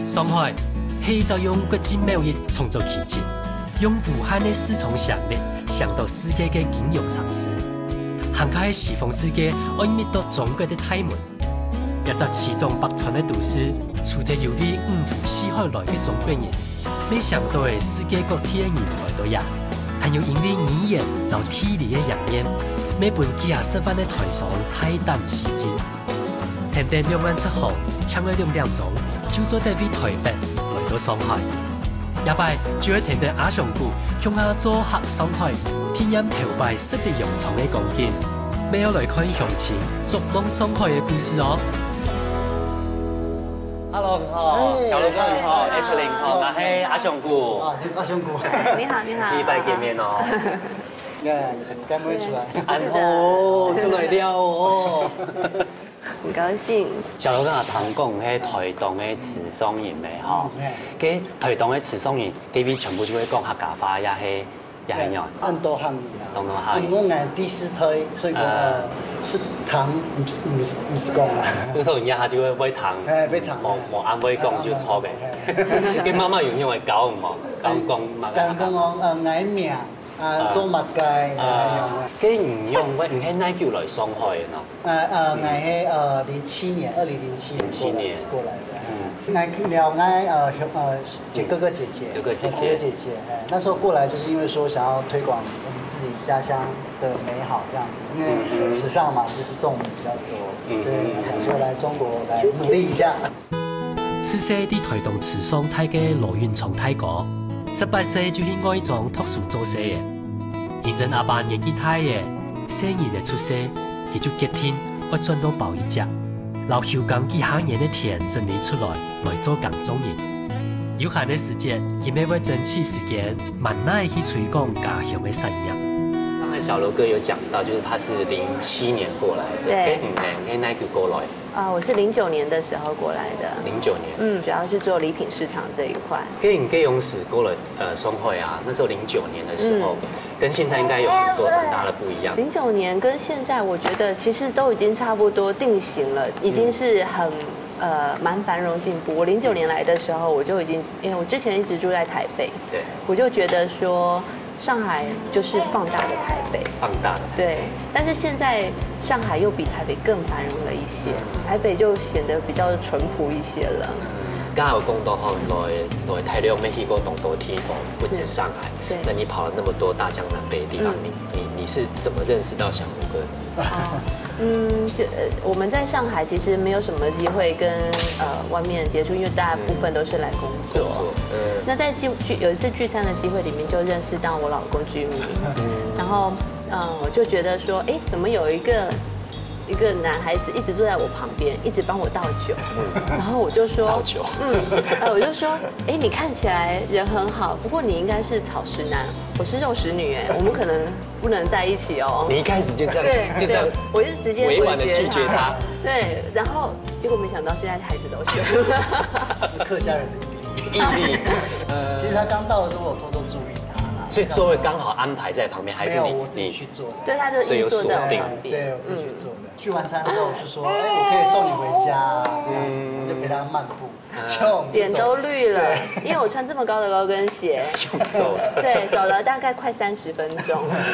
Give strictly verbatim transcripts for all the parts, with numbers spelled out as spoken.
上海黑就用国际贸易创造奇迹，用武汉的市场潜力想到世界的金融城市，涵盖西方世界爱密到中国的大门。一座七纵八川的都市，除了有啲五湖四海来的中国人，没想到的世界各地的人来到呀，还有因为语言到体力的养练，每本几廿十万的台商泰胆西进。天边两岸七号，抢了两点钟，就坐台飞台北来到上海。夜摆就喺天边阿上谷向下做客上海，体验头摆实地用创的光景。没有来看详情，逐梦上海的故事哦。Hello， 你好，小卢哥你好 ，Ashley 你好，我係阿上谷。 啊，阿上谷。 你好，你好。 第一拜見面哦。 耶，今日出來。 安好，出來了哦。 很高興。 小盧哥啊，聽講喺台東嘅慈雙人咪嗬，嘅台東嘅慈雙人 ，D V 全部就會講客家話，也係也係樣。 按多漢語啊。 當到漢語。 我係第四胎，所以講呃是糖，唔是唔唔是講啊。 有時候人家就會買糖， 誒買糖， 冇冇按買講就錯嘅。跟媽媽用用嚟教唔冇，教講乜嘅。 但講我誒嗌名。啊，做物界啊， 跟唔用喂，唔係哪叫來上海嘅喏？ 呃呃，我係呃零七年，二零零七年七年過來的。嗯，我了我呃呃姐哥哥姐姐， 哥哥姐姐， 哥哥姐姐，哎，那時候過來就是因為說想要推廣我們自己家鄉的美好這樣子，因為時尚嘛，就是種比較多，對，想說來中國來努力一下。 此時啲台東慈雙泰嘅羅雲松泰哥。十八歲就去外莊讀書做事嘅，現陣阿爸年紀大嘅，細年嘅出世，佢就決定要轉到保一家，留休耕幾下年嘅田整理出來，來做耕種人。有限嘅時間，佢咪會爭取時間，慢慢去推廣家鄉嘅產業。剛才小劉哥有講到，就是他是零七年過來的， 對， 五年，跟哪個過來？ 啊，我是零九年的時候過來的。 零九年， 嗯，主要是做禮品市場這一塊。 跟你跟勇士過了，呃，上海啊，那時候零九年的時候，嗯、跟現在應該有很多很大的不一樣。 零九年跟現在，我覺得其實都已經差不多定型了，已經是很，呃，蠻繁榮進步。我零九年來的時候，我就已經，因為我之前一直住在台北， 對， 我就覺得說。上海就是放大的台北， 放大的对，但是現在上海又比台北更繁榮了一些，台北就顯得比較淳樸一些了。 剛好講到後來來台灣沒去過咁多地方，不止上海。對。那你跑了那麼多大江南北的地方，嗯、你你你是怎麼認識到小盧哥的？ 哦，嗯，就我們在上海其實沒有什麼機會跟呃外面接觸，因為大部分都是來工作。工作。嗯。那在聚聚有一次聚餐的機會裡面，就認識到我老公居民，嗯、然後嗯我就覺得說，哎，怎麼有一個。一個男孩子一直坐在我旁邊，一直幫我倒酒，然後我就說， 倒酒， 嗯，呃，我就說，哎，你看起來人很好，不過你應該是草食男，我是肉食女，哎，我們可能不能在一起哦。 你一開始就這樣， 對， 就這樣， 我就直接委婉的拒絕他。 對，然後結果沒想到現在孩子都學了， 是客家人的毅力。呃，其實他剛到的時候，我偷偷注意。 所以座位剛好安排在旁邊，還是你自己去做的？ 對，他就所以有鎖定。 對，我自己去做的。聚完餐之後就說，哎，我可以送你回家，嗯，就陪他漫步，就臉都綠了，因為我穿這麼高的高跟鞋， 走了， 對，走了大概快三十分鐘。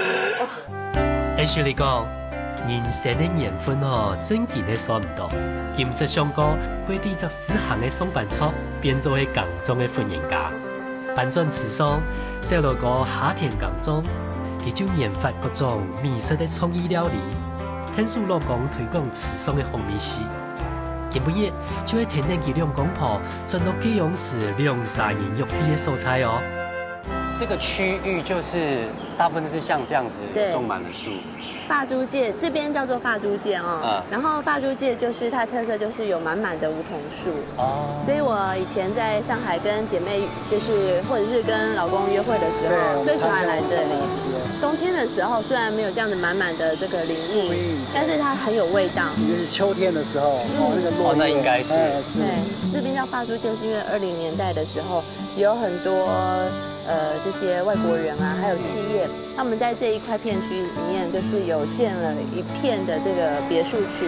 Ashley講，人生的緣分哦，真嘅係算唔到，見識上過，佢哋就實行嘅上班族，變做係工中嘅婚姻家。搬轉慈雙，小盧哥夏天工種，佢就研發各種美食的創意料理，聽說老公推廣慈雙的紅米絲，今晡日就喺天天佢兩公婆轉到基隆市兩沙人肉飛的蔬菜哦。這個區域就是大部分都是像這樣子種滿了樹。 發珠界這邊叫做發珠界哦，嗯、然後發珠界就是它的特色就是有滿滿的梧桐樹哦，所以我以前在上海跟姐妹就是或者是跟老公約會的時候，最喜歡來這裡。冬天的時候雖然沒有這樣子滿滿的這個林蔭，但是它很有味道。 就是秋天的時候，哦，那個落葉， 哦，那應該是。 對，這邊叫發珠界是因為二零年代的時候有很多。呃，這些外國人啊，還有企業，他們在這一塊片區裡面，就是有建了一片的這個別墅區，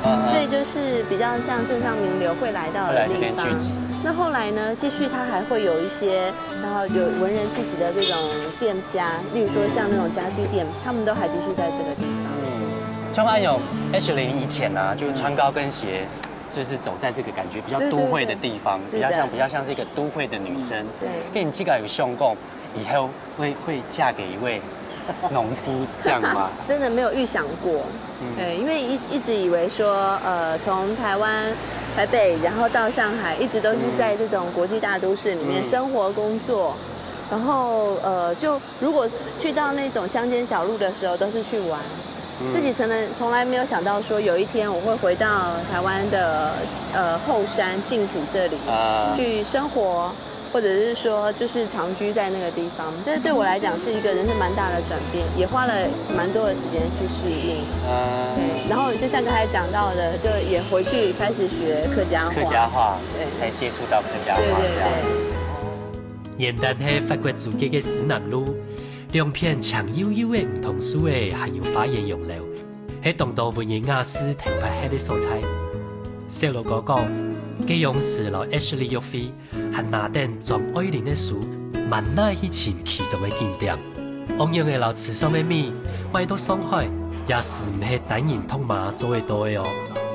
所以就是比较像政商名流会来到的地方。那后来呢，继续它还会有一些，然后有文人气息的这种店家，例如说像那种家具店，他们都还继续在这个地方。 像安永 Ashley 以前啊，就是穿高跟鞋。就是走在这个感觉比较都会的地方，比较像比较像是一个都会的女生。对，跟你这个有相公，以后会会嫁给一位农夫这样吗？ 真的没有预想过，对，因为一一直以为说，呃，从台湾台北，然后到上海，一直都是在这种国际大都市里面生活工作，然后呃，就如果去到那种乡间小路的时候，都是去玩。自己从来从来没有想到说有一天我会回到台湾的呃后山净土这里去生活，或者是说就是长居在那个地方。这对我来讲是一个人生蛮大的转变，也花了蛮多的时间去适应。对，然后就像刚才讲到的，就也回去开始学客家话。 客家话，对，才接触到客家话这样。 元旦係發掘自己嘅史南路。兩片長悠悠嘅梧桐樹嘅含有花園容留，係當代文人雅士停泊喺啲素材。細路哥講，佢用時老 Ashley 約會，係拿定種愛蓮嘅樹，萬乃以前其中嘅景點。昂揚嘅老池上嘅米，賣到上海，也是唔係單人通馬做得到嘅哦。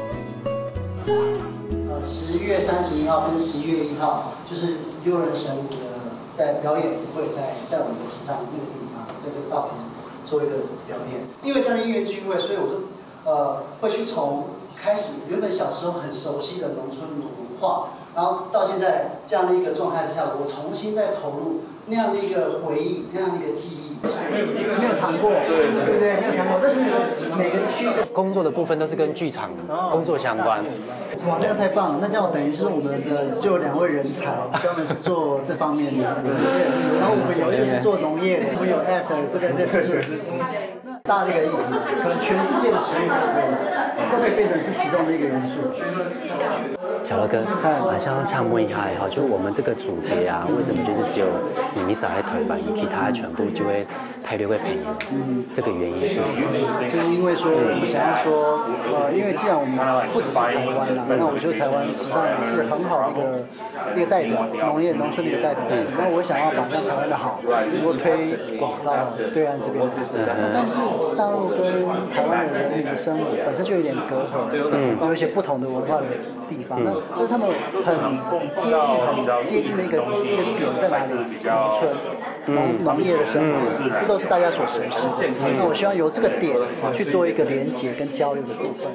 呃，十月三十一號跟十一月一號，就是悠人神武的在表演會在在我們的池上那個地方。在这个稻田做一个表演，因为这样的音乐聚会，所以我就呃会去从开始原本小时候很熟悉的农村文化，然后到现在这样的一个状态之下，我重新再投入那样的一个回忆，那样的一个记忆。没有尝过，对对对，没有尝过。但是每个区工作的部分都是跟剧场工作相关。 哇，这个太棒了！那这样等于是我们的就两位人才，专门是做这方面的，然后我们有一个是做农业的，我们有 F 这个在制作支持。大的一个议题，可能全世界的食物都可以变成是其中的一个元素。 小乐哥，好像唱问一下哈，就我们这个组别啊，为什么就是只有你少在台湾，其他全部就会台流会配音？嗯，这个原因是什么？ 就是因为说我们想要说，呃，因为既然我们不只是台湾啦，那我觉得台湾实际上是很好的一个一个代表，农业农村的一个代表。那我想要把像台湾的好，能够推广到对岸这边。但是大陆跟台湾的人民的生活本身就有点隔阂，嗯，有一些不同的文化的地方。那那他们很接近、很接近的一个一个点在哪里？农村、农农业的生活，这都是大家所熟悉的。那我希望由这个点去做一个连结跟交流的部分。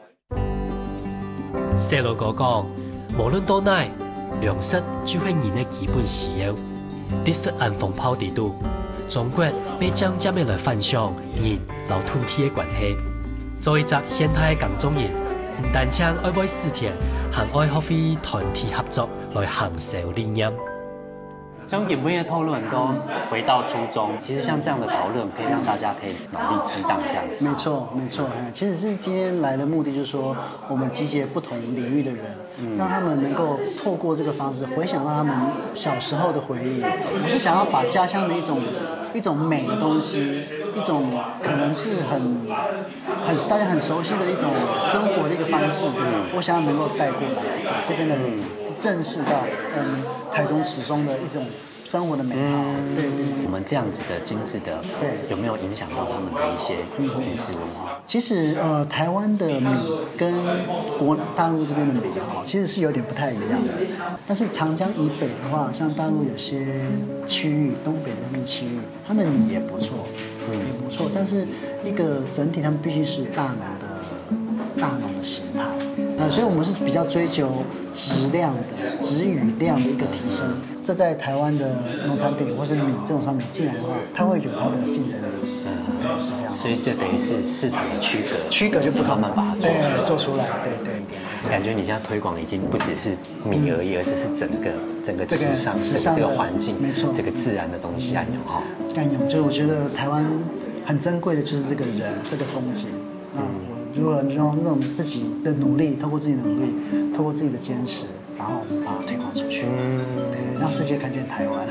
細路哥講，無論到哪，糧食就係人嘅基本需要。啲食安風泡地度。中國要將這樣來分享人老土地嘅關係，做一隻現代嘅工種人，唔單將愛為事業，還愛學會團體合作來行守理念。像也不會討論都回到初衷，其實像這樣的討論可以讓大家可以腦力激盪這樣子。 沒錯，沒錯。其實是今天來的目的，就是說我們集結不同領域的人，嗯、讓他們能夠透過這個方式回想到他們小時候的回憶。我是想要把家鄉的一種一種美的東西，一種可能是很很大家很熟悉的一種生活的一個方式，嗯、我想要能夠帶過來這個這邊的人。正視到嗯台中池松的一種生活的美好，嗯、對對。 我們這樣子的精緻的，對，有沒有影響到他們的一些飲食文化？ 其實呃，台灣的米跟國大陸這邊的米哈，其實是有點不太一樣的。但是長江以北的話，像大陸有些區域，東北的那邊區域，他們的米也不錯，嗯，也不錯。但是一個整體，他們必須是大農的大農的形態。呃，所以我們是比較追求質量的、質與量的一個提升。這在台灣的農產品或是米這種商品進來的話，它會有它的競爭力。嗯，對，是這樣。 所以就等於是市場的區隔， 區隔就不同，慢慢把它做出來，做出來，對對對。 感覺你現在推廣已經不只是米而已，而且是整個整個時尚、整個這個環境，沒錯，這個自然的東西安永哈。 安永，就是我覺得台灣很珍貴的，就是這個人，這個風景。嗯。如何讓讓自己的努力，透過自己的努力，透過自己的堅持，然後我們把它推廣出去，對，讓世界看見台灣。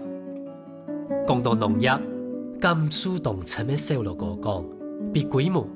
講到農業，甘肅農村嘅細路哥講，比規模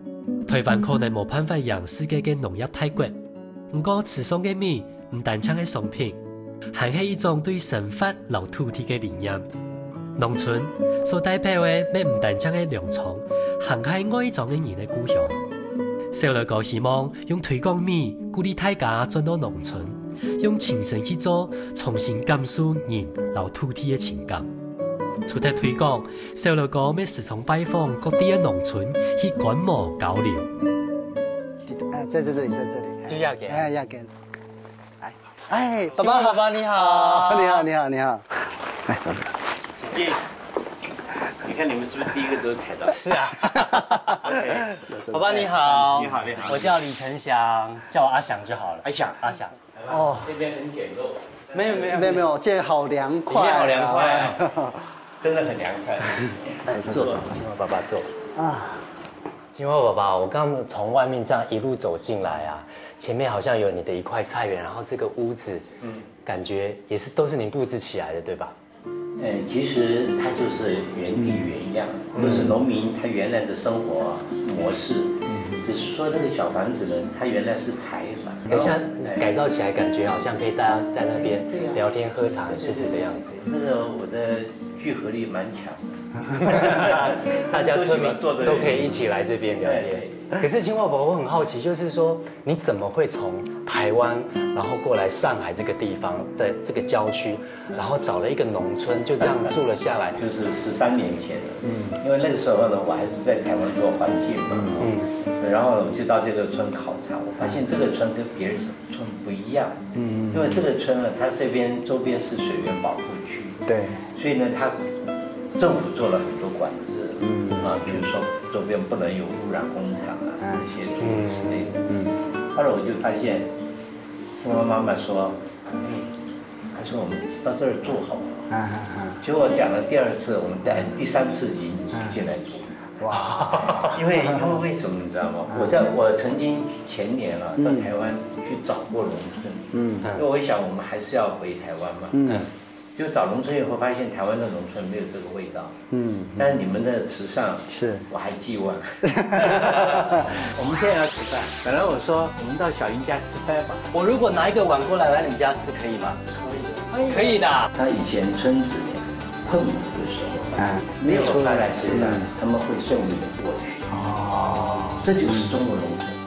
台湾可能冇办法让世界嘅农业大国，不过池上嘅米唔单纯係商品，还係一種對生活留土地嘅理念。農村所代表嘅，咩唔單純係糧倉，還係外莊嘅人嘅故鄉。小雷哥希望用推廣米鼓勵大家轉到農村，用親身去做，重新感受人留土地嘅情感。除咗推廣，小雷哥咩時常拜訪各地嘅農村去觀摩交流。 哎，在在這裡，在這裡， 就這邊。 哎，這邊。哎，哎，爸爸， 爸爸你好， 你好，你好，你好。來，走。 耶！你看你們是不是第一個都踩到？ 是啊。爸爸你好， 你好你好， 我叫李成祥，叫我阿祥就好了。 阿祥， 阿祥。 哦， 這邊很簡陋。 沒有沒有沒有沒有，這好涼快， 裡面好涼快， 真的很涼快。 來坐，青蛙爸爸坐。 啊。 青蛙爸爸，我剛從外面這樣一路走進來啊，前面好像有你的一塊菜園，然後這個屋子，嗯，感覺也是都是您佈置起來的，對吧？ 呃，其實它就是原地原樣，就是農民他原來的生活模式，只是說那個小房子呢，它原來是柴房， 可是改造起來，感覺好像可以大家在那邊聊天喝茶，很舒服的樣子。 那個我的聚合力蠻強的。 大家村民都可以一起來這邊聊天。可是青蛙寶寶，我很好奇，就是說你怎麼會從台灣，然後過來上海這個地方，在這個郊區，然後找了一個農村，就這樣住了下來？ 就是十三年前了，嗯，因為那個時候呢，我還是在台灣做環境嘛，嗯，然後我就到這個村考察，我發現這個村跟別人村不一樣，嗯，因為這個村呢，它這邊周邊是水源保護區，對，所以呢，它政府做了很多管制，嗯啊，比如說周邊不能有污染工廠啊，這些諸如此類的。嗯，後來我就發現，青蛙媽媽說，哎，她說我們到這兒住好了。啊啊結果講了第二次，我們第第三次已經進來住。哇！因為因為為什麼你知道嗎？我在我曾經前年啊到台灣去找過農村，嗯，因為我想我們還是要回台灣嘛，嗯。就找農村以後，發現台灣的農村沒有這個味道。嗯，但是你們的池上，是，我還寄望。我們現在要吃飯，本來我說我們到小英家吃飯吧。 我如果拿一個碗過來來你家吃，可以嗎？可以，可以的。 他以前村子困苦的時候，啊，沒有飯來吃飯，他們會送你過去。哦，這就是中國農村。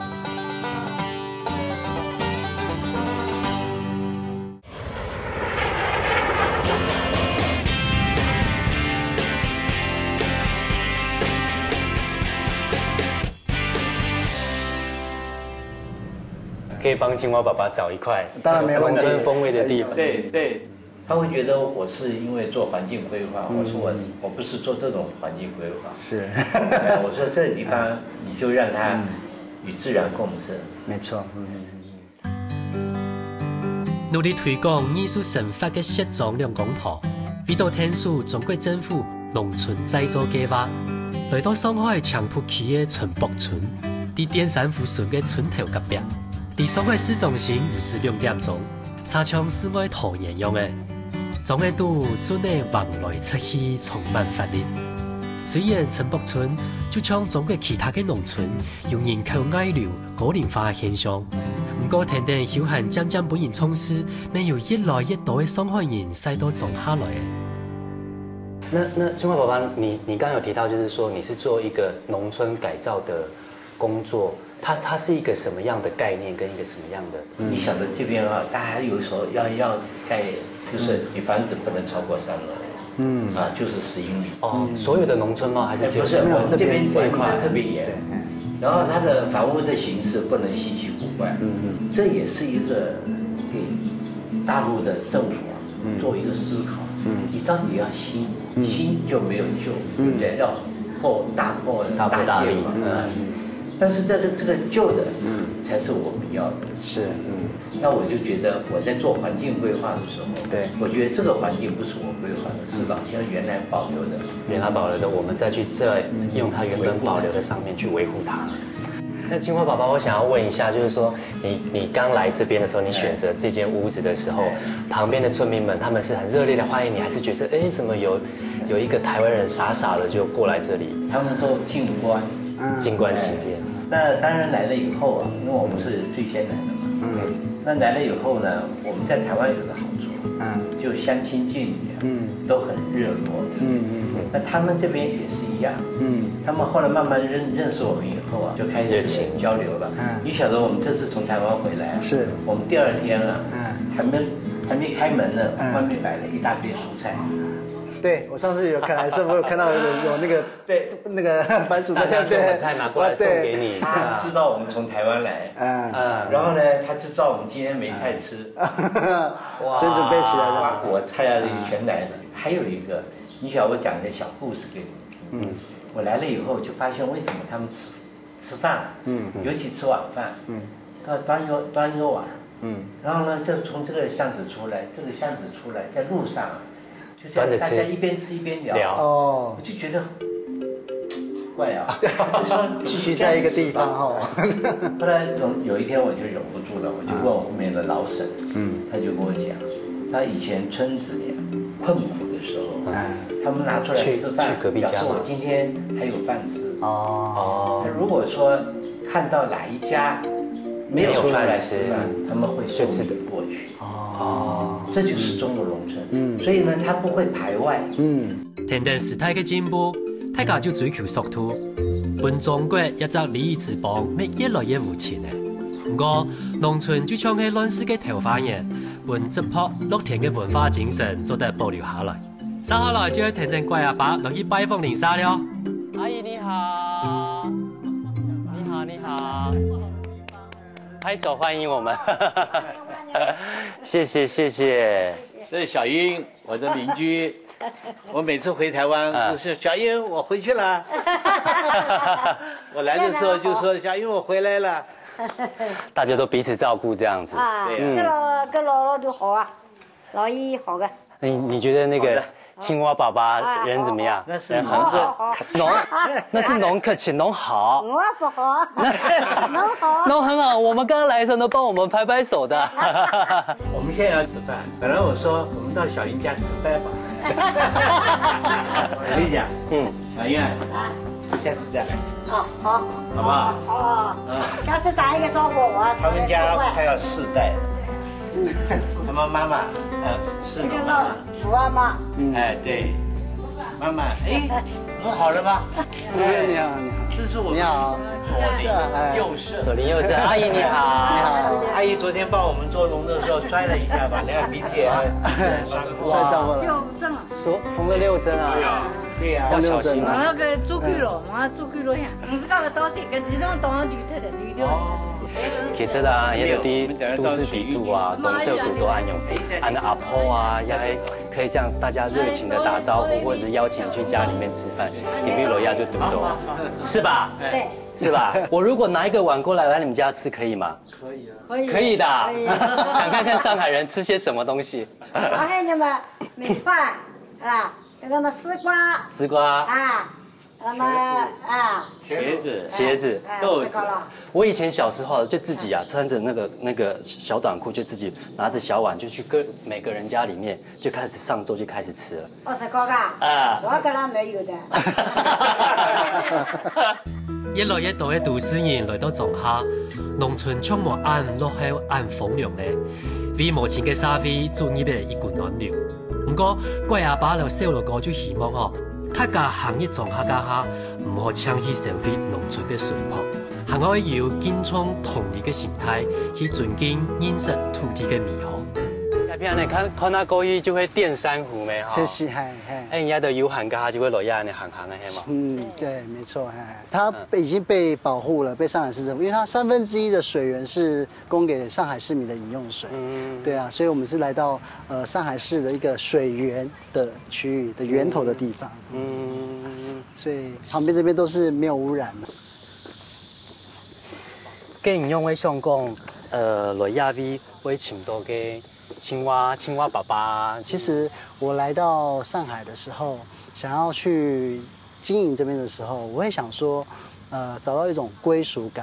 可以幫青蛙爸爸找一塊當然沒問題農村風味的地方。 對對，他會覺得我是因為做環境規劃，我說我我不是做這種環境規劃。是，我說這個地方你就讓它與自然共生。 沒錯。 努力推廣藝術生活嘅石莊兩公婆，為到天數中國政府農村再造計劃，來到上海長浦區嘅村北村，喺滇山富順嘅村頭隔壁。離上海市中心不是兩點鐘，沙場室外拖延用嘅，總係都真係往來出去充滿活力。雖然村北村就像中國其他嘅農村，有人口矮流、高齡化現象，不過天天休閒漸漸本然充實，沒有越來越多嘅上海人使到種下來。 那那青蛙爸爸，你你剛剛有提到，就是說你是做一個農村改造的工作。它它是一個什麼樣的概念，跟一個什麼樣的？ 你曉得這邊啊，大家有時候要要蓋，就是你房子不能超過三樓，嗯啊，就是十英里。哦， 所有的農村嗎？還是不是？我這邊管理得特別嚴，然後它的房屋的形式不能稀奇古怪，嗯嗯，這也是一個給大陸的政府啊做一個思考，嗯，你到底要新，新就沒有舊，對不對？要破大破大建嘛，嗯。但是這個這個舊的，嗯，才是我們要的。是，嗯。那我就覺得我在做環境規劃的時候，對，我覺得這個環境不是我規劃的，是老天原來保留的， 原來保留的，我們再去再用它原本保留的上面去維護它。那青蛙爸爸，我想要問一下，就是說你你剛來這邊的時候，你選擇這間屋子的時候，旁邊的村民們他們是很熱烈的歡迎你，還是覺得哎怎麼有有一個台灣人傻傻的就過來這裡？ 他們都靜觀， 靜觀其變。 那当然来了以后啊，因为我们是最先来的嘛。嗯。那来了以后呢，我们在台湾有个好处，嗯，就相亲近侣，嗯，都很热络。嗯嗯。那他们这边也是一样。嗯。他们后来慢慢认认识我们以后啊，就开始交流了。嗯。你晓得我们这次从台湾回来，是我们第二天啊，嗯，还没还没开门呢，外面摆了一大堆蔬菜。 对，我上次有看来是我有看到有有那个对那个番薯大菜， 家种的菜拿过来送给你， 他知道我们从台湾来，嗯嗯，然后呢，他就知道我们今天没菜吃， 哇，真准备起来了， 把果菜啊全来了。还有一个，你晓得我讲一个小故事给你们听。嗯，我来了以后就发现为什么他们吃吃饭，嗯，尤其吃晚饭，嗯，都要端一个端一个碗，嗯，然后呢，就从这个巷子出来，这个巷子出来，在路上。就这样，大家一边吃一边聊，哦，我就觉得好怪啊，就说聚集在一个地方哈。 后来有一天我就忍不住了，我就问我后面的老沈，嗯，他就跟我讲，他以前村子里困苦的时候，嗯，他们拿出来吃饭，表示我今天还有饭吃。哦，那如果说看到哪一家没有出来吃饭，他们会送你过去。哦，这就是中国农村。嗯，所以呢，它不会排外。 嗯，天天时代嘅进步，大家就追求速度。本中国一隻利益之邦，咪越來越無情咧。不過，農村就像係亂世嘅頭發現，本質樸樂天嘅文化精神做得保留下來。稍後來就要聽聽怪阿爸落去拜訪林莎了。阿姨你好，你好你好，拍手歡迎我們。謝謝謝謝。 这是小英，我的邻居。我每次回台湾都是小英，我回去了。我来的时候就说小英，我回来了。 大家都彼此照顾这样子。 啊，跟老跟姥姥都好啊，老姨好的。 你你觉得那个青蛙爸爸人怎么样？ 那是农客， 农那是农客，请农好。 我不好，农好， 农很好。我们刚刚来的时候都帮我们拍拍手的。 我们现在要吃饭，本来我说我们到小英家吃饭吧。我跟你讲，嗯，小英啊，下次再来。 好好， 好不好？ 好，嗯，下次打一个招呼，我他们家快要四代了。嗯，他们妈妈，呃，是农妈妈。 我妈。 哎，对，妈妈，哎，弄好了吧？ 哎，你好，你好， 这是我你好， 左邻右舍。 左邻右舍，阿姨你好， 你好。 阿姨昨天帮我们做农的时候摔了一下吧，那个鼻涕摔到了。 六针啊？ 说缝了六针啊？ 对呀，对呀， 要小心啊。 那个做够了，我做够了呀。不是搞个刀线，跟其他当绿头的绿头。 其實啊，有啲都市比度啊，東社股都按用，按阿婆啊，也可以這樣大家熱情的打招呼，或者是邀請你去家裡面吃飯，你比樓下就多多，是吧？ 對， 是吧？我如果拿一個碗過來來你們家吃，可以嗎？ 可以啊， 可以， 可以的。想看看上海人吃些什麼東西？ 還有那麼米飯啊，那麼絲瓜， 絲瓜啊。那麼啊， 茄子、 茄子、 豆子。 我以前小时候就自己啊，穿着那个那个小短裤，就自己拿着小碗，就去各每个人家里面就开始上桌就开始吃了。 哦，是高噶？啊，我跟他没有的。 越來越多嘅都市人來到種下，農村充滿安樂後安豐涼咧，為目前嘅社會注入嘅一股暖流。不過怪阿爸同小路哥就希望哦。大家行業種客家下，唔好輕易消費農村嘅淳樸，還可以要堅從同一嘅心態去尊敬認識土地嘅美好。下邊你看看那過去就會墊珊瑚咩？ 謝謝，係係。 哎，人家都有行家就會落下你行行嘅係嘛？ 嗯，對，沒錯，它已經被保護了，被上海市政府，因為它三分之一的水源是供給上海市民的飲用水。嗯，對啊，所以我們是來到呃上海市的一個水源的區域的源頭的地方。嗯，所以旁邊這邊都是沒有污染的。 既然用位想講，呃，來亞威會請到嘅。青蛙，青蛙爸爸。 其實我來到上海的時候，想要去經營這邊的時候，我會想說，呃，找到一種歸屬感，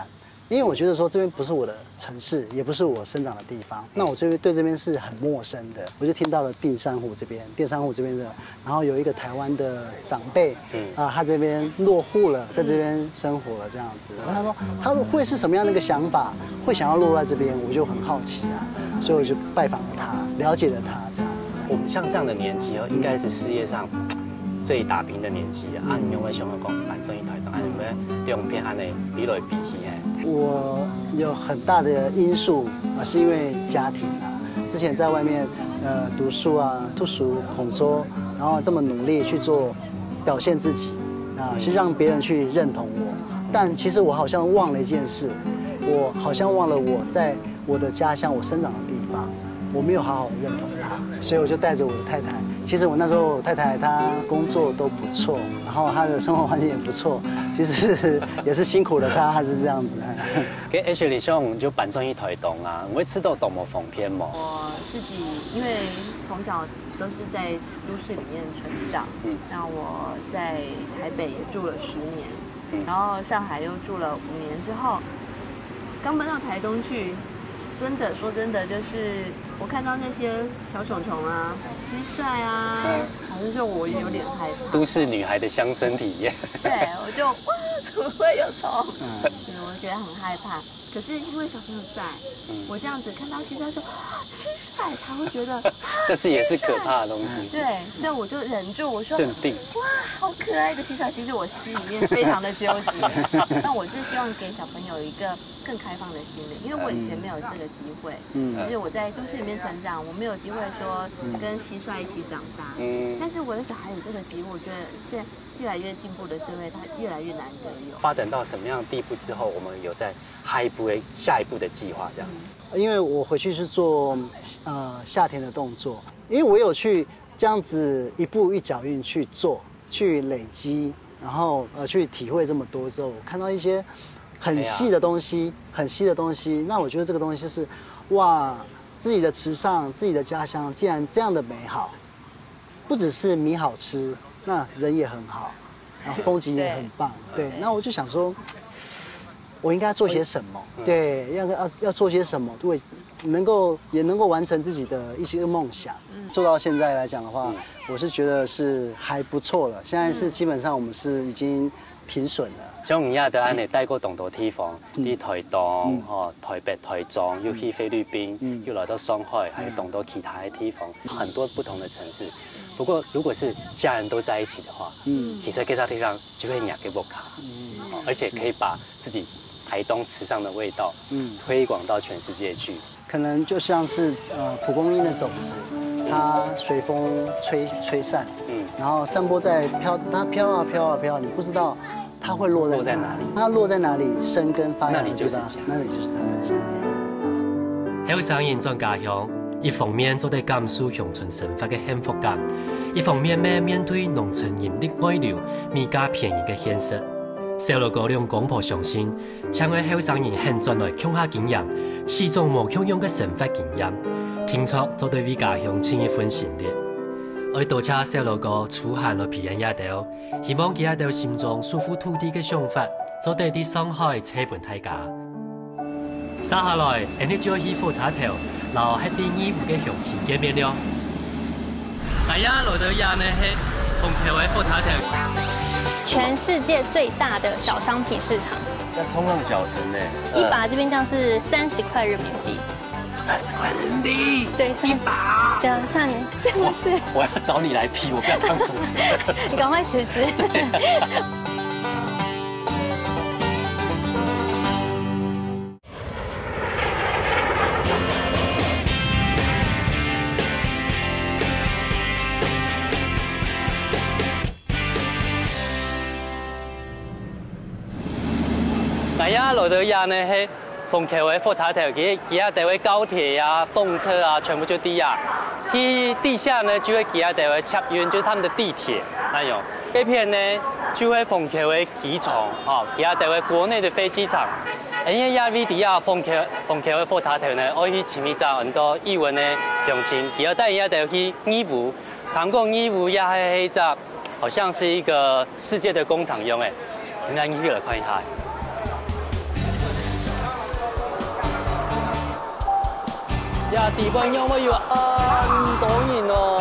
因为我觉得说这边不是我的城市，也不是我生长的地方，那我这边对这边是很陌生的。我就听到了定山湖这边，定山湖这边的，然后有一个台湾的长辈，嗯啊，他这边落户了，在这边生活了这样子。我想说他会是什么样的一个想法，会想要落在这边，我就很好奇啊，所以我就拜访了他，了解了他这样子。 我们像这样的年纪哦，应该是事业上最打拼的年纪啊。啊，你用为想要讲办综艺台东，啊，你们用片安尼比来比去诶。 我有很大的因素啊，是因为家庭啊。之前在外面呃读书啊、读书、工作，然后这么努力去做，表现自己啊，去让别人去认同我。但其实我好像忘了一件事，我好像忘了我在我的家乡、我生长的地方，我没有好好认同他，所以我就带着我的太太。其实我那时候太太她工作都不错，然后她的生活环境也不错，其实也是辛苦了她，还是这样子。 跟 Ashley 兄就办综艺台东啊，我会吃到动物风片吗？ 我自己因为从小都是在都市里面成长，嗯，那我在台北也住了十年，嗯，然后上海又住了五年之后，刚搬到台东去，真的说真的，就是我看到那些小虫虫啊、蟋蟀啊，好像就我有点害怕。 都市女孩的乡村体验。 对，我就哇，怎么会有虫？嗯，我觉得很害怕。可是因为小朋友在，嗯、我这样子看到蟋蟀说蟋蟀，他会觉得， 这是也是可怕的东西。 对，所以我就忍住，我说镇定。 哇，好可爱的蟋蟀，其实我心里面非常的纠结。那我是希望给小朋友一个更开放的心灵，因为我以前没有这个机会，嗯，就是我在都市里面成长，我没有机会说跟蟋蟀一起长大，嗯，但是我的小孩有这个机会，我觉得现在越来越进步的社会，它越来越难得有。 发展到什么样的地步之后，我们有在下一步的下一步的计划这样。 因为我回去是做呃夏天的动作，因为我有去这样子一步一脚印去做，去累积，然后呃去体会这么多之后，我看到一些很细的东西，很细的东西，那我觉得这个东西就是哇，自己的池上，自己的家乡，竟然这样的美好，不只是米好吃，那人也很好，然后风景也很棒，对，那我就想说。我应该做些什么？对，要要要做些什么，对，能够也能够完成自己的一些梦想。做到现在来讲的话，我是觉得是还不错了。现在是基本上我们是已经平顺了。 像你也都安尼带过同多地方，去台东、吼台北、台中，又去菲律宾，又来到上海，还有同多其他的地方，很多不同的城市。不过如果是家人都在一起的话，嗯，其实其他地方就会两个不卡，嗯，而且可以把自己台东池上的味道，嗯，推广到全世界去。 可能就像是呃蒲公英的种子，它随风吹吹散，嗯，然后散播在飘，它飘啊飘啊飘，你不知道它会落在哪里，它落在哪里生根发芽， 那里就是家， 那里就是它的家。 后生人转家乡，一方面做得感受乡村生活的幸福感，一方面要面对农村人力外流、米价便宜的现实。小路高粱广播相信，请为后生人现转来乡下经验，始终无享用的生活经验，听出做对为家乡尽一份心力。我多谢小路哥出汗了皮恩亚豆，希望佢亚豆心中束缚土地的想法，做对伫上海车本大家。接下來，我哋就去火車頭，留喺啲義烏嘅鄉親見面了。係啊，來到廿呢係鳳橋嘅火車頭。 全世界最大的小商品市场， 要冲浪脚绳呢， 一把这边这样是三十块人民币， 三十块人民币， 对，一把，对啊，上年是不是？ 我要找你来批，我不要当主持人， 你赶快辞职。 哎呀，来到呀呢，係鳳橋嘅火車頭，佢而家地位高鐵啊、動車啊，全部就地下。地地下呢，就會其他地位捷運，就是他們的地鐵那種。這片呢，就會鳳橋嘅機場，哦，其他地位國內的飛機場。因為亞威地下鳳橋鳳橋嘅火車頭呢，我去前面站很多藝文的鄉親，其他帶人家地去義烏，談過義烏也係一個，好像是一個世界的工廠用誒，應該你去來看一下。 呀，地方有冇有啊？當然咯，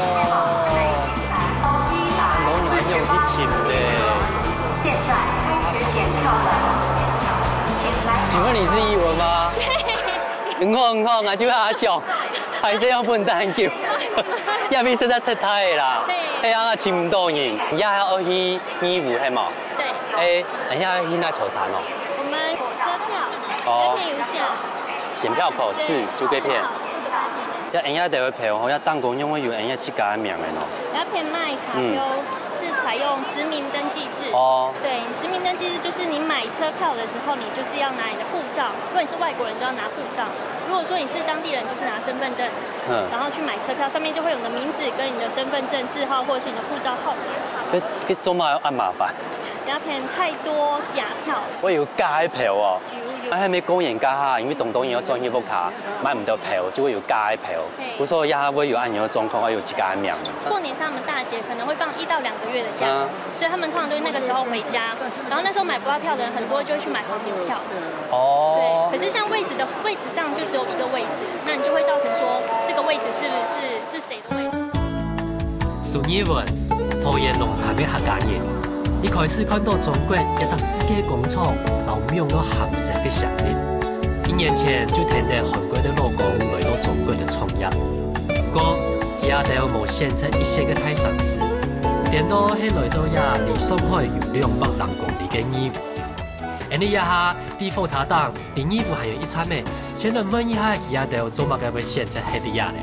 當然用啲錢咧。現在開始檢票了，請問你是藝文嗎？唔好唔好，我就阿上，係這樣不能單叫，入面實在太太啦。係啊，請唔到人，而家要去義務係嘛？對。誒，而家去那籌餐哦。我們火車票，哦，騙一下。檢票口試就俾騙。要人家就會票，好，要當公用會有人家自家名嘅咯。要騙賣茶優是採用實名登記制。哦。對，實名登記制就是你買車票的時候，你就是要拿你的護照。如果你是外國人，就要拿護照；如果說你是當地人，就是拿身份證。嗯。然後去買車票，上面就會有你的名字跟你的身份證字號，或者是你的護照號碼。佢佢做乜要按麻煩？不要騙太多假票。我要假票哦。我係咪公園加下？因為東東要裝衣服卡，買唔到票，就會有假票。不過呀，會有按樣狀況，會有自家名。過年是他們大節，可能會放一到兩個月的假，嗯、所以他們通常都是那個時候回家。然後那時候買不到票的人，很多就會去買黃牛票。哦。對。可是像位置的位置上就只有一個位置，那你就會造成說，這個位置是不是是誰的位置？孫藝文，桃園龍潭嘅客家人。一開始看到中國一隻世界工廠，流用咗鹹色嘅項鏈。一年前就聽到韓國的老公來到中國的創業，不過佢也有冇選擇一些嘅太上市，點到係來到呀離上海有兩百零公里嘅義烏。而你一下地方茶檔離義烏還有一餐咩？請問問一下佢也有做乜嘅會選擇喺啲呀咧？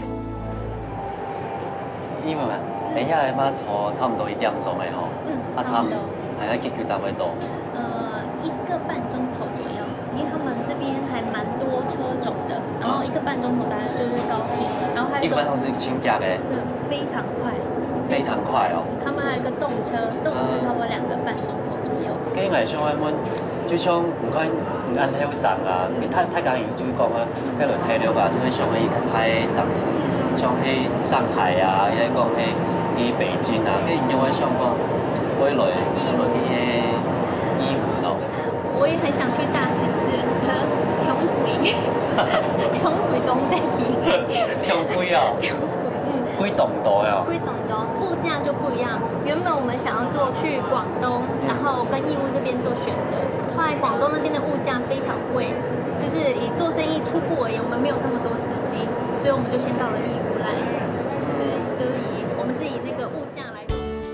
義烏啊，等一下你媽坐差唔多一點鐘嘅嗬。啊，差唔多，係啊，結局站喺度。呃，一個半鐘頭左右，因為他們這邊還蠻多車種的，然後一個半鐘頭大概就是高鐵，然後還有一個半鐘頭是輕價嘅，對，非常快，非常快哦。他們還有一個動車，動車差不多兩個半鐘頭左右。跟藝商喺門，就像唔講唔按香港啊，你太太講就講啊，喺度睇了吧，就會想起太上市，想起上海啊，又講起去北京啊，跟住我想講。回來嗰啲衣服咯。我也很想去大城市，可挺貴，挺貴總得去。挺貴啊！挺貴，嗯。貴棟多呀。貴棟多，物價就不一樣。原本我們想要做去廣東，然後跟義烏這邊做選擇，後來廣東那邊的物價非常貴，就是以做生意初步而言，我們沒有這麼多資金，所以我們就先到了義烏來。對，就是以我們是以那個物價來。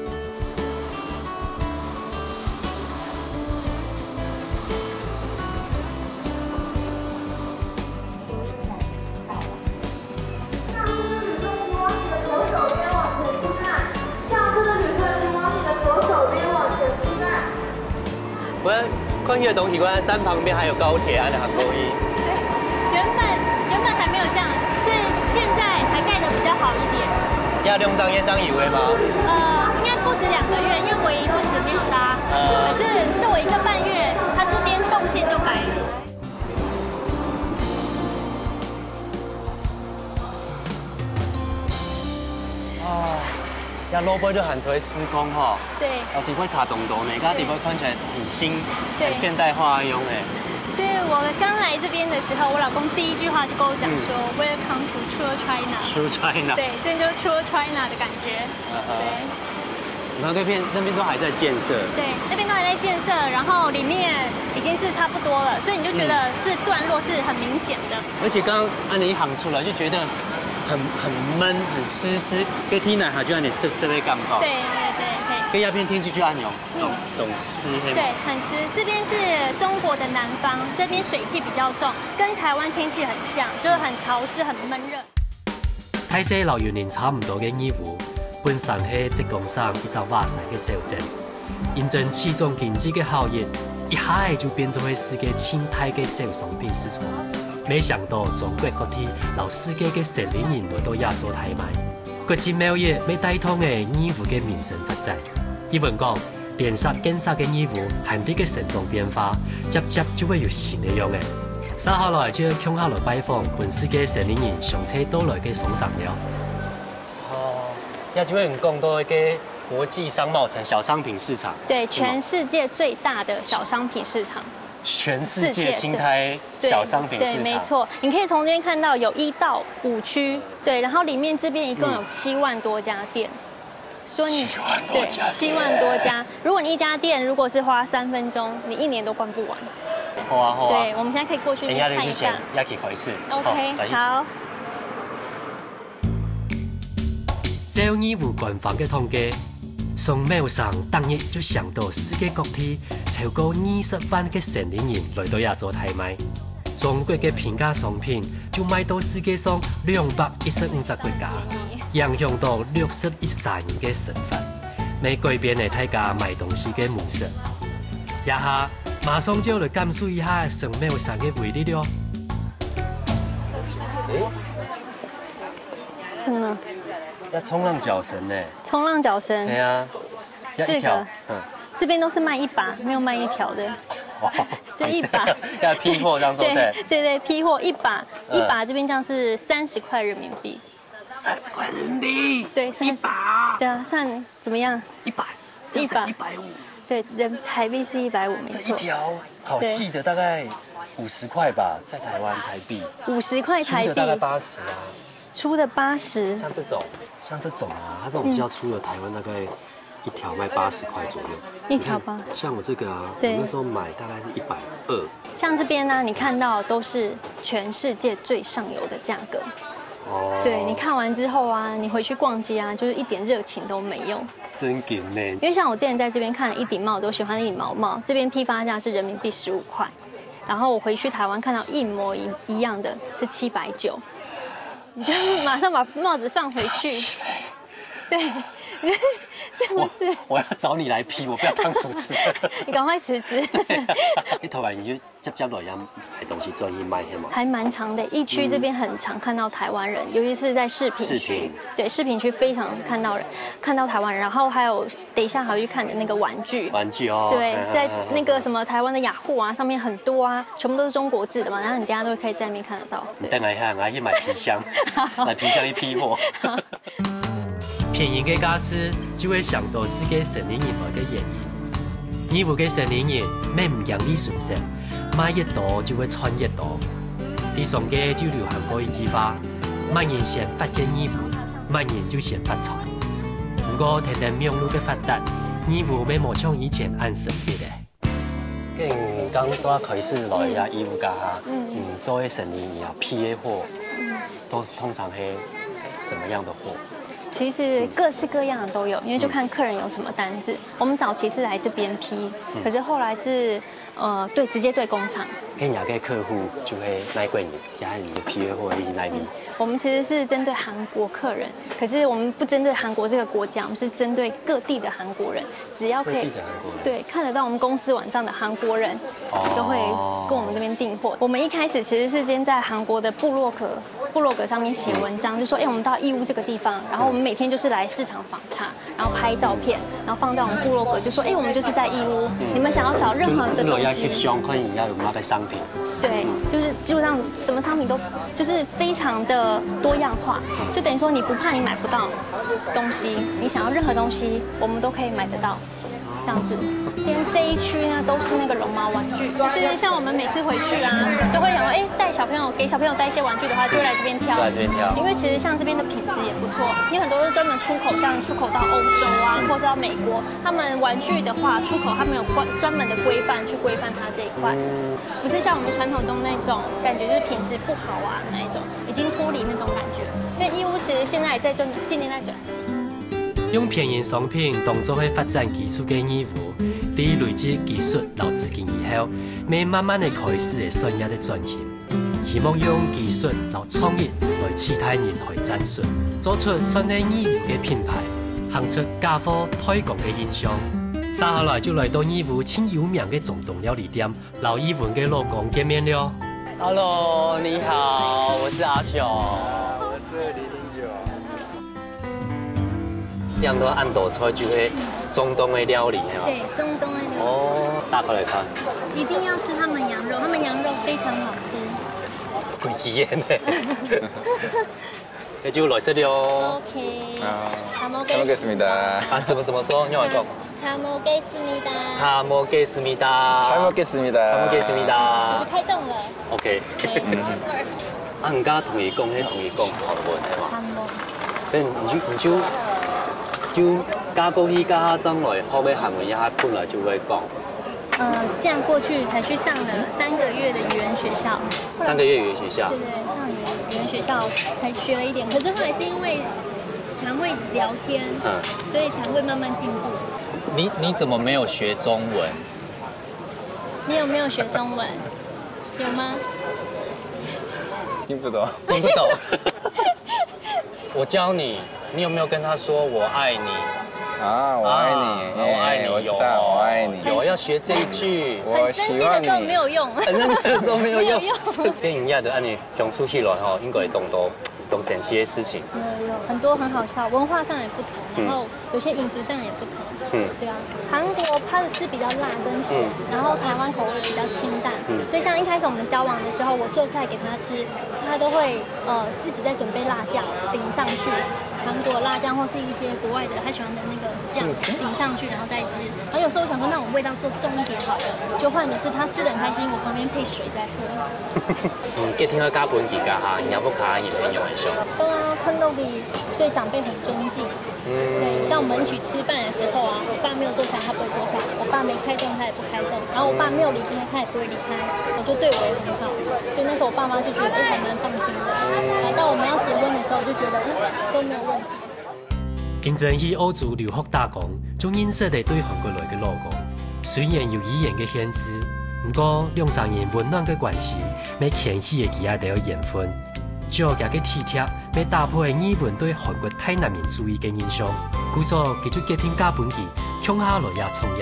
我關於嘅東西，關山旁邊還有高鐵啊，很容易。對，原本原本還沒有這樣，是現在才蓋得比較好一點。要兩張一張以為嗎？呃，應該不止兩個月，因為我一陣子沒有搭。呃。可是是我一個半月，它這邊動線就改了。哦。呀，路邊就喊出來施工哈。對。哦，地方茶東東呢，家地方看起來很新，很現代化用誒。所以我剛來這邊的時候，我老公第一句話就跟我講說 ，Welcome to True China。True China。對，這就是 True China 的感覺。對。然後那邊那邊都還在建設。對，那邊都還在建設，然後裡面已經是差不多了，所以你就覺得是段落是很明顯的。而且剛剛按你一行出來就覺得。很很悶，很濕濕，跟天奶下就讓你濕濕的感覺。對對對，可以。跟鴉片天氣就按鈕，懂懂濕。對，很濕。這邊是中國的南方，這邊水汽比較重，跟台灣天氣很像，就是很潮濕、很悶熱。泰西老園年差唔多嘅義烏，本身係浙江省一個瓦西嘅小鎮，因為起種經濟嘅效益，一下就變做係世界清泰嘅小商品市場。沒想到中國各地留世界嘅食領人來到亞洲睇賣，國際貿易未帶動嘅義烏嘅民生發展。譯文講，連殺建殺嘅義烏，韓地嘅城中變化，接接就會有新嘅樣嘅。稍後來就向下來拜訪本市嘅食領人上車到來嘅送上了。哦，也就會講到一個國際商貿城小商品市場。對，全世界最大的小商品市場。 全世界青苔小商品市场， 对，没错，你可以从这边看到有一到五区，对，然后里面这边一共有七万多家店，说你对七万多家，如果你一家店如果是花三分钟，你一年都逛不完。 好啊好啊， 对，我们现在可以过去看一下， 要去回事。 OK， 好。 照义乌官方嘅统计。 宋庙上当日就上到世界各地超过二十万嘅成年人来到亚洲台卖，中国嘅平价商品就卖到世界上两百一十五个国家，影响到六十一亿人嘅生活，未改变嘅大家买东西嘅模式。一下马上就来感受一下宋庙上嘅威力了。 这个呢？ 要冲浪脚绳呢？ 冲浪脚绳。 对啊，要一条。嗯， 这边都是卖一把，没有卖一条的。 哦， 就一把。 要批货这样做对？ 对对，批货一把，一把这边这样是三十块人民币。 三十块人民币。 对，一把。对啊，算怎么样？ 一把。 一把一百五。 对，人台币是一百五，没错。 这一条好细的，大概五十块吧，在台湾台币。 五十块台币。 大概八十啊。 出的八十， 像这种，像这种啊，它这种比较粗的，台湾大概一条卖八十块左右。 一条八。 像我这个啊，我那时候买大概是一百二。 像这边呢，你看到都是全世界最上游的价格。哦。对，你看完之后啊，你回去逛街啊，就是一点热情都没有。 真给呢。 因为像我之前在这边看了一顶帽子，我喜欢的一顶毛帽，这边批发价是人民币十五块，然后我回去台湾看到一模一一样的是七百九。 你就马上把帽子放回去，对，是不是？ 我要找你来批，我不要当主持人。 你赶快辞职。 你台湾你就接接落样买东西专业卖黑嘛？ 还蛮长的，一区这边很常看到台湾人，尤其是在饰品区。对，饰品区非常看到人，看到台湾人。然后还有等一下还会去看的那个玩具。 玩具哦。 对，在那个什么台湾的雅虎啊，上面很多啊，全部都是中国制的嘛，然后你等下都可以在那边看得到。 你等一下，我去买皮箱，买皮箱一批货。便宜嘅家私就會想到世界成年人來嘅原因。義烏嘅成年人咩唔講理順勢，買越多就會穿越多。啲上嘅就流行過一句話：慢人先發現義烏，慢人就先發財。不過天天網絡嘅發達，義烏咩冇像以前按神別嘅。跟剛做開始來呀義烏家，嗯，做嘅成年人啊批嘅貨，都通常係什麼樣的貨？ 其實各式各樣的都有，因為就看客人有什麼單子。我們早期是來這邊批，可是後來是呃對直接對工廠。 跟哪個客戶就會來過你，然後你的批貨會來你。 我們其實是針對韓國客人，可是我們不針對韓國這個國家，我們是針對各地的韓國人，只要可以對看得到我們公司網站的韓國人，都會跟我們這邊訂貨。我們一開始其實是先在韓國的部落格。 部落格上面寫文章，就說，哎、欸，我們到義烏這個地方，然後我們每天就是來市場訪查，然後拍照片，然後放到我們部落格，就說，哎、欸，我們就是在義烏，你們想要找任何的東西， 相關你要有那個商品， 對，就是基本上什麼商品都就是非常的多樣化，就等於說你不怕你買不到東西，你想要任何東西，我們都可以買得到。 這樣子，連這一區呢都是那個絨毛玩具，就是像我們每次回去啊，都會想說，哎，帶小朋友給小朋友帶一些玩具的話，就會來這邊挑。 來這邊挑。 因為其實像這邊的品質也不錯，因為很多都專門出口，像出口到歐洲啊，或是到美國，他們玩具的話出口，他們有關專門的規範去規範它這一塊，不是像我們傳統中那種感覺就是品質不好啊那一種，已經脫離那種感覺。因為義烏其實現在也在轉，近年在轉型。 用便宜商品當作係發展基礎嘅義烏，喺累積技術和資金以後，咪慢慢地開始嘅商業嘅轉型。希望用技術和創意來其他人去展示，做出算係義烏嘅品牌，行出家貨推廣嘅印象。接下來就來到義烏最有名嘅中東料理店，老義文嘅老公見面了。Hello， 你好，我是阿雄。我是李林九。 兩個按道菜就係中東的料理，係嘛？ 對，中東的料理。 哦，打開來看。 一定要吃他們羊肉，他們羊肉非常好吃。 貴幾嘢呢？你就來食了。 OK。好冇 잘 먹겠습니다. 아,怎么怎么说？用来讲。 잘 먹겠습니다. 다 먹겠습니다. 잘 먹겠습니다. 잘 먹겠습니다. 就是开动了。 OK。啊，唔敢同伊讲，迄同伊讲韩文系嘛？ 韩文。 但唔就唔就就嫁过去嫁下将来，后尾韩文也本来就会讲。 呃，这样过去才去上了三个月的语言学校。 三个月语言学校。 对对，上语言语言学校才学了一点，可是后来是因为常会聊天，嗯，所以才会慢慢进步。 你你怎么没有学中文？ 你有没有学中文？有吗？ 听不懂， 听不懂。我教你，你有没有跟他说我爱你？ 啊，我爱你， 我爱你， 我知道，我爱你。 有要学这一句。 很生气的时候没有用。 很生气的时候没有用。 没有用。 电影也就按你用出去了吼，应该会懂多懂神奇的事情。 有有很多很好笑，文化上也不同，然后有些饮食上也不同。 嗯，对啊，韩国它的吃比较辣跟咸，嗯、然后台湾口味比较清淡，嗯、所以像一开始我们交往的时候，我做菜给他吃，他都会呃自己在准备辣酱淋上去，韩国辣酱或是一些国外的他喜欢的那个酱淋上去，然后再吃。然后有时候我想说，那我味道做重一点好了，就换的是他吃的很开心，我旁边配水在喝。 嗯，给听到加本几家哈，你要不卡也很有很凶。 对啊，看到比对长辈很尊敬。 对，像我们一起吃饭的时候啊，我爸没有坐下，他不会坐下；我爸没开动，他也不开动。然后我爸没有离开，他也不会离开。我就对我也很好，所以那时候我爸妈就觉得哎，还蛮放心的。来到我们要结婚的时候，就觉得嗯都没有问题。 因真去欧洲留学打工，就认识了对韩国来的老公。虽然有语言的限制，不过两三人温暖的关系，要牵起的其他都有缘分。 照家嘅体贴，要打破的语文对韩国太难民主义嘅印象，故所佢就决定加本期抢下来也创业。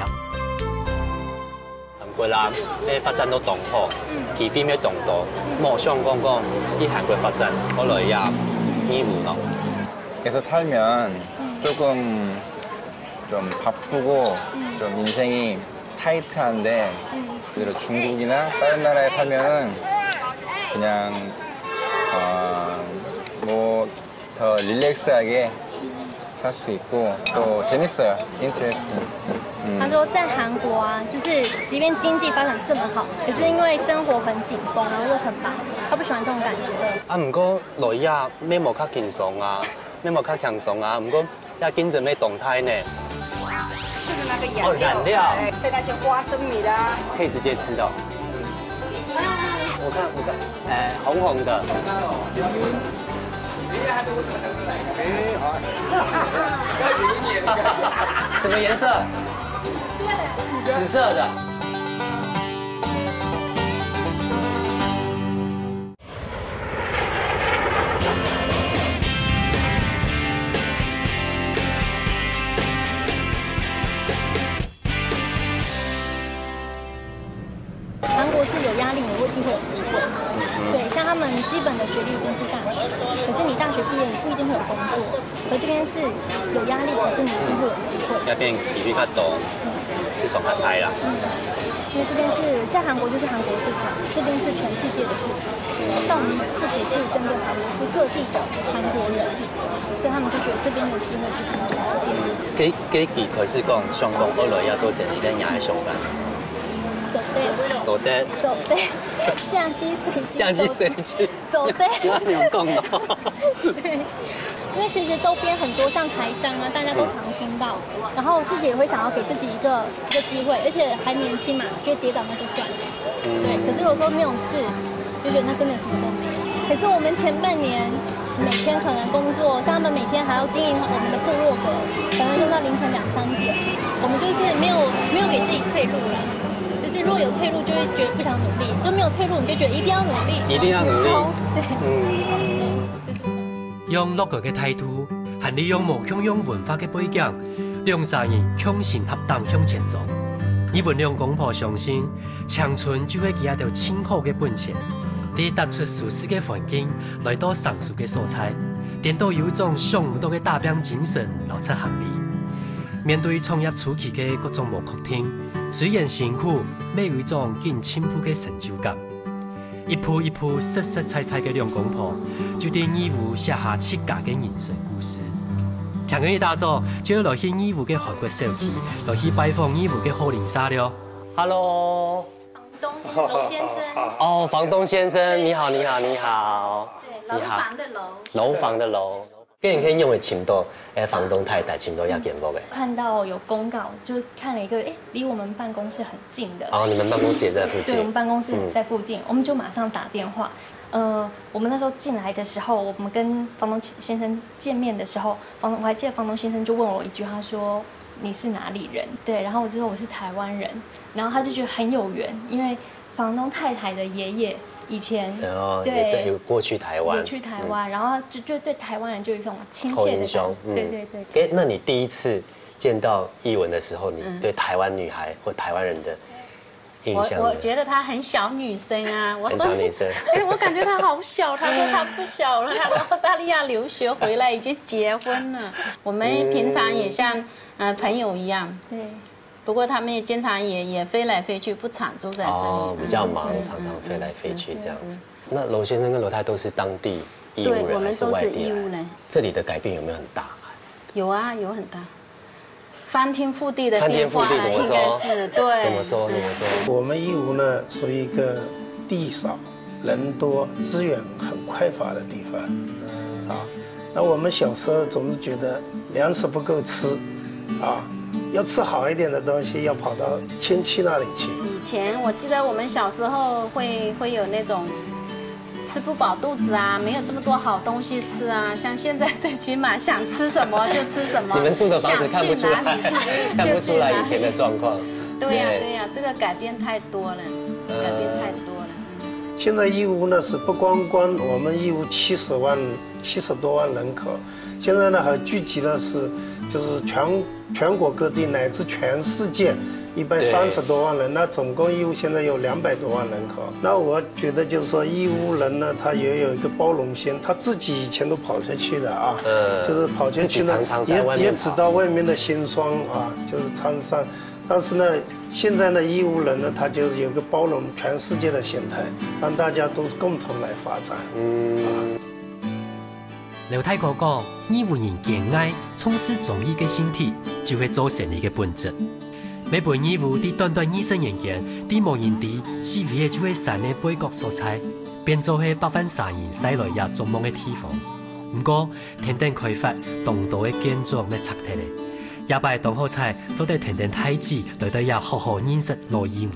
韩国人要发展到动好，其非要动多，莫想讲讲去韩国发展，我来也义务咯。 그래서 살면 조금 좀 바쁘고 좀 인생이 타이트한데 그대로 중국이나 다른 나라에 살면은 그냥 어, 뭐 더 릴렉스하게 살 수 있고 또 재밌어요, interesting. 他说在韩国啊，就是即便经济发展这么好，可是因为生活很紧绷，然后又很忙，他不喜欢这种感觉。 啊，不过来也咩无较轻松啊，咩无较轻松啊，不过也紧着咩动态呢。 就是那个哦，染料， 在那些花生米啦， 可以直接吃的。我看，我看，哎，红红的。什么颜色？紫色的。 韩国是有压力，你会一定会有机会。对，像他们基本的学历已经是大学，可是你大学毕业你不一定会有工作。而这边是有压力，可是你一定会有机会。 那边体育较多，是从韩台啦。 嗯，因为这边是在韩国就是韩国市场，这边是全世界的市场。像我们不只是针对韩国，是各地的韩国人，所以他们就觉得这边的机会是很高的。 几几期开始讲，上讲二来要做生意，咱也爱上班。 走对， 走对， 走对，相机水机， 相机水机， 走对， 你有讲哦。 对，因为其实周边很多像台商啊，大家都常听到，然后自己也会想要给自己一个一个机会，而且还年轻嘛，觉得跌倒那就算了。对，可是如果说没有事，就觉得那真的什么都没有。可是我们前半年每天可能工作，像他们每天还要经营我们的部落格，可能用到凌晨两三点，我们就是没有没有给自己退路了。 就是如果有退路，就会觉得不想努力；就没有退路，你就觉得一定要努力， 一定要努力。 对， 嗯。用乐观的态度，和利用无共用文化的背景，两三人强心合党向前走。以文亮公婆相信，长春就会给到清好的本钱，伫踏出舒适的环境，来到上述的所在，颠倒有一种上唔到的打拼精神，流出行李。面对创业初期的各种无确定。 虽然辛苦，没有一种更进步的成就感。一步一步、实实在在的两公婆，就定义务写下七家的人生故事。 听講一大早就要落去義烏嘅韓國社區，落去拜訪義烏嘅好鄰居了。 Hello， 房東樓先生。 哦，房東先生，你好，你好，你好。 樓房的樓。 樓房的樓。跟你可以用的請到，哎，房東太太請到要見報嘅。 看到有公告，就看了一個，哎，離我們辦公室很近的。 哦，你們辦公室也在附近。 對，我們辦公室在附近，我們就馬上打電話。呃，我們那時候進來的時候，我們跟房東先生見面的時候，房東我還記得房東先生就問我一句，他說你是哪裡人？對，然後我就說我是台灣人，然後他就覺得很有緣，因為房東太太的爺爺以前對有過去台灣， 有去台灣，然後就就對台灣人就有一種親切的感覺。對對對。 哎，那你第一次見到藝文的時候，你對台灣女孩或台灣人的我我覺得她很小女生啊，我說， 很小女生， 哎，我感覺她好小，她說她不小了，她到澳大利亞留學回來已經結婚了。我們平常也像呃朋友一樣，對。不過他們也經常也也飛來飛去，不常住在這裡。 哦，比較忙，常常飛來飛去這樣子。那羅先生跟羅太都是當地義烏人還是外地人？這裡的改變有沒有很大？ 有啊，有很大。翻天覆地的變化， 應該是對。 怎麼說？怎麼說？ 我們義烏呢，屬於一個地少人多、資源很匱乏的地方啊。那我們小時候總是覺得糧食不夠吃啊，要吃好一點的東西，要跑到親戚那裡去。 以前我記得我們小時候會會有那種。吃不飽肚子啊，沒有這麼多好東西吃啊。像現在最起碼想吃什麼就吃什麼。 你們住的房子看不出來，看不出來以前的狀況。 對呀對呀，這個改變太多了，改變太多了。 現在義烏呢是不光光我們義烏七十萬七十多萬人口，現在呢還聚集了是就是全全國各地乃至全世界。一百三十多萬人，那總共義烏現在有兩百多萬人口。那我覺得就是說，義烏人呢，他也有一個包容心，他自己以前都跑出去的啊，呃、就是跑出去呢，也也知道外面的辛酸啊，就是滄桑。但是呢，現在呢，義烏人呢，他就是有個包容全世界的心態，讓大家都共同來發展。嗯。 劉太哥講，義烏人堅毅、從事綜藝嘅身體，就會造成一個本質。每本義烏喺短短二十年間，喺無人地四圍嘅就會山嘅背角所在，變做係百萬山人駛來也做夢嘅地方。不過，天天開發東道嘅建築嘅拆體咧，也擺當好彩，做得天天太子來到也好好認識老義烏。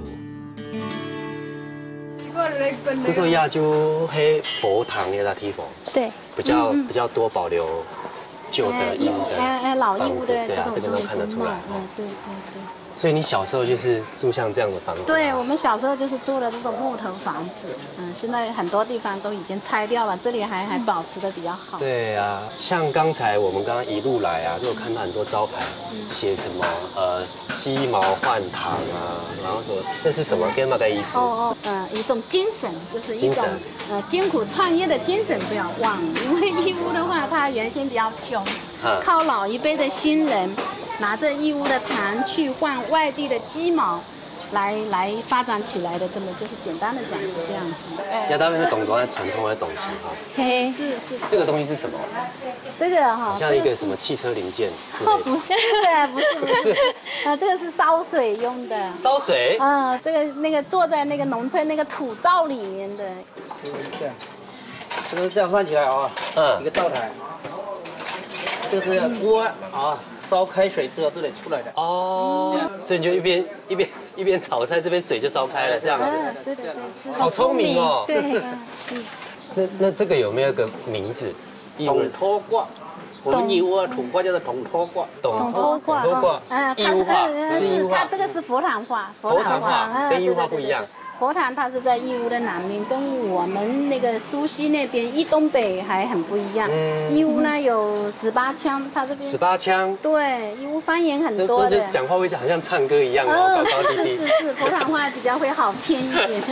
你說亞洲係佛堂嘅那地方， 對， 比較比較多保留舊的義烏的哎老義烏的對啊，這個都看得出來。 嗯，對對對。 所以你小時候就是住像這樣的房子？ 對，我們小時候就是住了這種木頭房子。嗯，現在很多地方都已經拆掉了，這裡還還保持得比較好。 對啊，像剛才我們剛剛一路來啊，就有看到很多招牌，寫什麼呃雞毛換糖啊，然後說這是什麼？跟那個意思？ 哦哦，嗯，一種精神，就是一種呃艱苦創業的精神，不要忘了。因為義烏的話，它原先比較窮，靠老一輩的新人。拿着義烏的糖去換外地的雞毛，來來發展起來的，這麼就是簡單的講是這樣子。 亞大邊是懂得傳統的東西哈。 嘿，是是。 這個東西是什麼？ 這個哈， 好像一個什麼汽車零件。 哦，不是，不是，不是。啊，這個是燒水用的。 燒水？ 嗯，這個那個坐在那個農村那個土灶裡面的。 這樣，這個這樣翻起來啊，嗯，一個灶台，這個是鍋啊。燒開水之後都得出來的哦，所以你就一邊一邊一邊炒菜，這邊水就燒開了，這樣子。 對對對， 好聰明哦。 對， 那那這個有沒有個名字？ 董托卦，我們義烏土卦叫做董托卦。 董托卦， 董托卦，義烏話，是義烏話。 它這個是佛堂話， 佛堂話跟義烏話不一樣。 佛堂它是在義烏的南面，跟我們那個蘇溪那邊一東北還很不一樣。嗯，義烏呢有十八腔，它這邊十八腔。 對，義烏方言很多的。 就講話會好像唱歌一樣哦，高高低低。 是是是，佛堂話比較會好聽一點。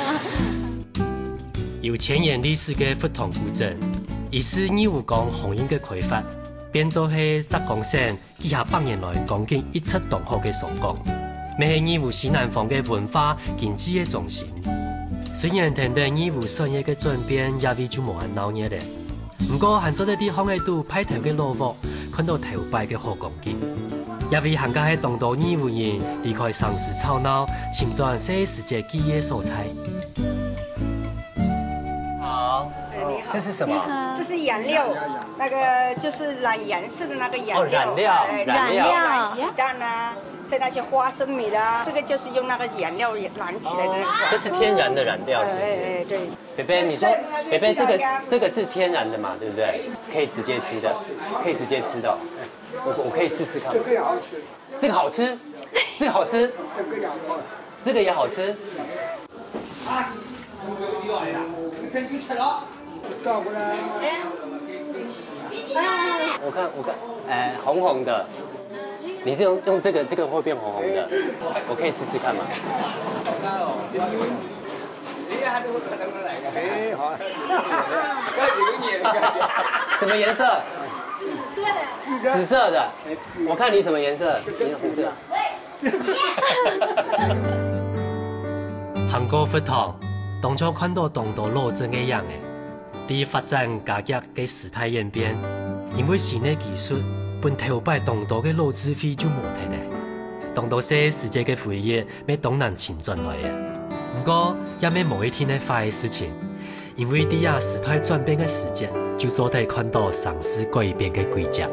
有千年歷史嘅佛堂古鎮，亦是義烏講紅印嘅開發，變做係浙江省幾下百年來講經一出同學嘅所講。咪係義烏西南方嘅文化經濟嘅中心。雖然聽到義烏商業嘅轉變，也未就無咁鬧熱咧， 不过还做在地方的度派头嘅路幕，看到头摆嘅好光景，也为行家喺东岛义乌人离开城市吵闹，侵转这世界记忆所在。 好，这是什么？ 这是颜料，那个就是染颜色的那个颜料。 哦，染料， 染料，染洗蛋啊。 在那些花生米啦，这个就是用那个颜料染起来的。 这是天然的染料，是不是？哎哎，对。北北，你说，北北，这个这个是天然的嘛，对不对？可以直接吃的，可以直接吃的。我我可以试试看。这个好吃。这个好吃，这个好吃。这个也好吃。啊！我看我看，哎，红红的。 你是用用这个，这个会变红红的，我可以试试看吗？什么颜色？紫色的。我看你什么颜色？你红色。 韩国佛堂当初看到东岛路真嘅样嘅，伫发展加剧嘅时态演变，因为新嘅技术。 本头摆东岛嘅老指挥就无睇咧，东岛些世界嘅回忆要东南前转来嘅。不过也咩某一天嘅坏事情，因为啲呀时态转变嘅时节，就做睇看到城市改变嘅轨迹。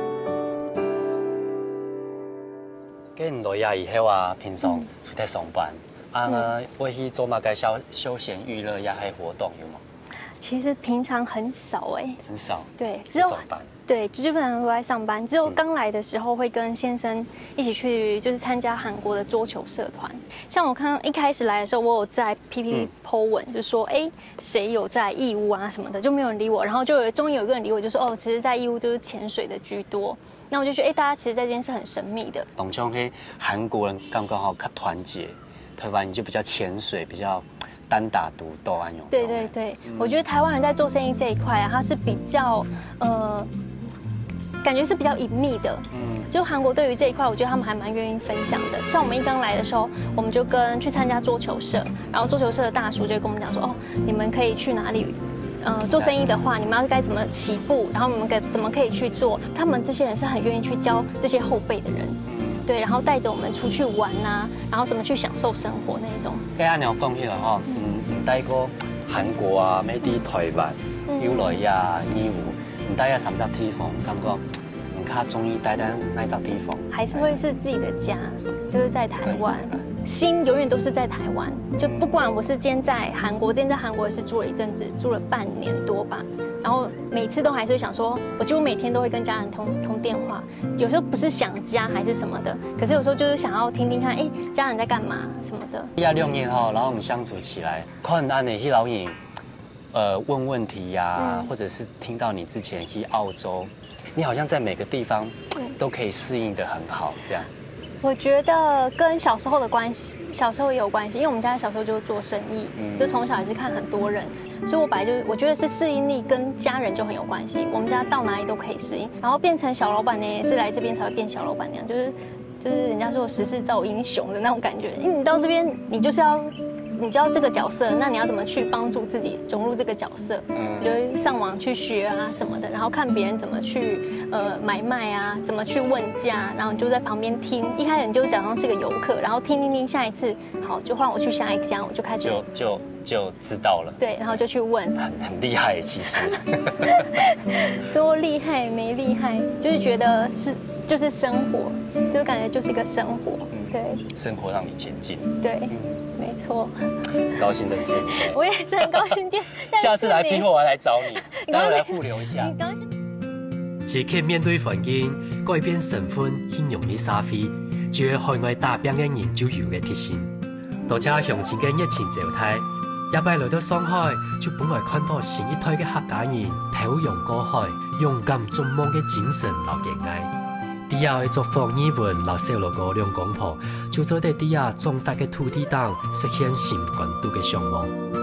咁唔多呀，以後啊，平常出嚟上班，啊，會去做乜嘅休休閒娛樂呀，係活動有冇？ 其实平常很少哎， 很少。 对，只有上班。 对，基本上都在上班。只有刚来的时候会跟先生一起去，就是参加韩国的桌球社团。像我看一开始来的时候，我有在 P P T po 文，就说哎，谁有在义乌啊什么的，就没有人理我。然后就有终于有一个人理我，就说哦，其实在义乌就是潜水的居多。那我就觉得哎，大家其实在这边是很神秘的。 当中嘿，韩国人刚刚好较团结，台湾人就比较潜水，比较。 单打独斗啊，用对对对，嗯、我觉得台湾人在做生意这一块啊，它是比较呃，感觉是比较隐秘的。嗯，就韩国对于这一块，我觉得他们还蛮愿意分享的。像我们一刚来的时候，我们就跟去参加桌球社，然后桌球社的大叔就跟我们讲说，哦，你们可以去哪里？呃，做生意的话，你们要该怎么起步？然后你们该怎么可以去做？他们这些人是很愿意去教这些后辈的人。 对，然后带着我们出去玩啊，然后怎么去享受生活那一种。跟阿娘讲起来吼，唔唔带过韩国啊，咩啲台湾、游来呀、义乌，唔带啊三只地方，感觉唔较中意待在那只地方。 还是会是自己的家，就是在台湾，心永远都是在台湾。就不管我是今天在韩国，今天在韩国也是住了一阵子，住了半年多吧。 然后每次都还是会想说，我几乎每天都会跟家人通通电话，有时候不是想家还是什么的，可是有时候就是想要听听看，哎，家人在干嘛什么的。 呀，六年后，然后我们相处起来，看到你去老尹，呃，问问题呀、啊，嗯、或者是听到你之前去澳洲，你好像在每个地方都可以适应得很好，这样。 我觉得跟小时候的关系，小时候也有关系，因为我们家小时候就是做生意，嗯、就从小也是看很多人，所以我本来就是我觉得是适应力跟家人就很有关系。我们家到哪里都可以适应，然后变成小老板呢，也是来这边才会变小老板娘，就是就是人家说时势造英雄的那种感觉。因为你到这边，你就是要。 你知道这个角色，那你要怎么去帮助自己融入这个角色？嗯，你就会上网去学啊什么的，然后看别人怎么去呃买卖啊，怎么去问价，然后你就在旁边听。一开始你就假装是个游客，然后听听听，下一次好就换我去下一家，我就开始就就就知道了。 对，然后就去问， 很很厉害其实。 说厉害没厉害，就是觉得是就是生活，就感觉就是一个生活，对， 生活让你前进， 对。 没错， 高兴认识你。 我也是很高興見。 下次來批貨，我來找你，大家來互留一下。 即刻面對環境，改變身份，很容易撒飛，就係海外打拼嘅人就有嘅特性。多謝鄉親嘅熱情招待，一擺來到上海，就本來看到新一代嘅客家人漂洋過海、勇敢做夢嘅精神留境愛。 底下嘅作坊語文留小路個兩公婆，就做喺底下種發嘅土地上實現新高度嘅向往。